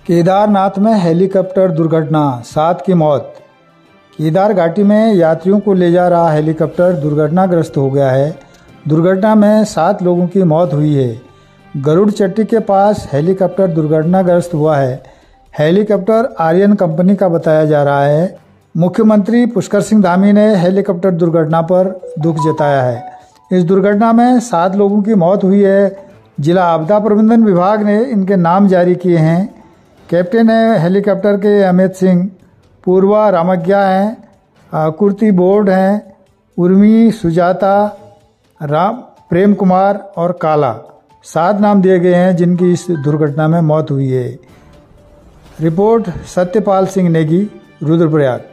केदारनाथ में हेलीकॉप्टर दुर्घटना, 7 की मौत। केदार घाटी में यात्रियों को ले जा रहा हेलीकॉप्टर दुर्घटनाग्रस्त हो गया है। दुर्घटना में 7 लोगों की मौत हुई है। गरुड़ चट्टी के पास हेलीकॉप्टर दुर्घटनाग्रस्त हुआ है। हेलीकॉप्टर आर्यन कंपनी का बताया जा रहा है। मुख्यमंत्री पुष्कर सिंह धामी ने हेलीकॉप्टर दुर्घटना पर दुख जताया है। इस दुर्घटना में 7 लोगों की मौत हुई है। जिला आपदा प्रबंधन विभाग ने इनके नाम जारी किए हैं। कैप्टन है हेलीकॉप्टर के अमित सिंह, पूर्वा रामज्ञा हैं, कुर्ती बोर्ड हैं, उर्मी, सुजाता, राम, प्रेम कुमार और काला। 7 नाम दिए गए हैं जिनकी इस दुर्घटना में मौत हुई है। रिपोर्ट सत्यपाल सिंह नेगी, रुद्रप्रयाग।